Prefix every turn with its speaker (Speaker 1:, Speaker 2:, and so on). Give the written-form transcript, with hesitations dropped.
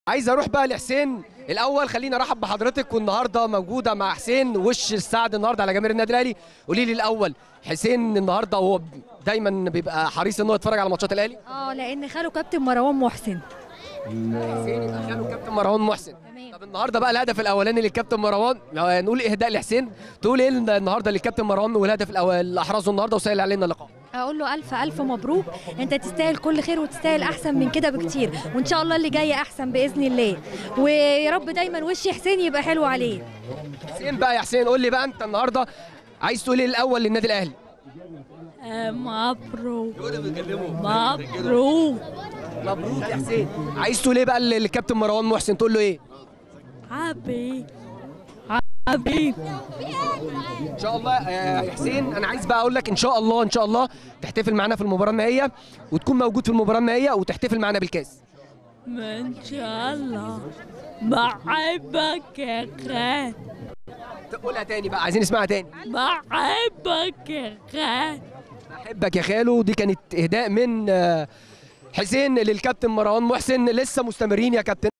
Speaker 1: عايز اروح بقى لحسين الاول. خليني ارحب بحضرتك، والنهارده موجوده مع حسين وش السعد النهارده على جماهير النادي الاهلي. قولي لي الاول، حسين النهارده هو دايما بيبقى حريص ان هو يتفرج على ماتشات الاهلي.
Speaker 2: لان خاله كابتن مروان محسن.
Speaker 1: حسين يبقى خاله كابتن مروان محسن.
Speaker 2: تمام.
Speaker 1: طب النهارده بقى الهدف الاولاني للكابتن مروان، نقول اهداء لحسين، تقول ايه النهارده للكابتن مروان والهدف الاول اللي احرزه النهارده وسهل علينا اللقاء؟
Speaker 2: اقول له الف الف مبروك، انت تستاهل كل خير وتستاهل احسن من كده بكتير، وان شاء الله اللي جاي احسن باذن الله، ويا رب دايما وش حسين يبقى حلو عليه.
Speaker 1: حسين بقى، يا حسين قول لي بقى انت النهارده عايز تقول ايه الاول للنادي الاهلي؟
Speaker 2: مبروك مبروك
Speaker 1: مبروك يا حسين. عايز تقول ايه بقى للكابتن مروان محسن؟ تقول له ايه؟
Speaker 2: حبيبي حبيبي.
Speaker 1: ان شاء الله يا حسين، انا عايز بقى اقول لك ان شاء الله ان شاء الله تحتفل معانا في المباراه النهائيه، وتكون موجود في المباراه النهائيه وتحتفل معانا بالكاس.
Speaker 2: ان شاء الله. بحبك يا خال.
Speaker 1: قولها تاني بقى، عايزين نسمعها تاني.
Speaker 2: بحبك يا خال.
Speaker 1: بحبك يا خالو. دي كانت اهداء من حسين للكابتن مروان محسن. لسه مستمرين يا كابتن.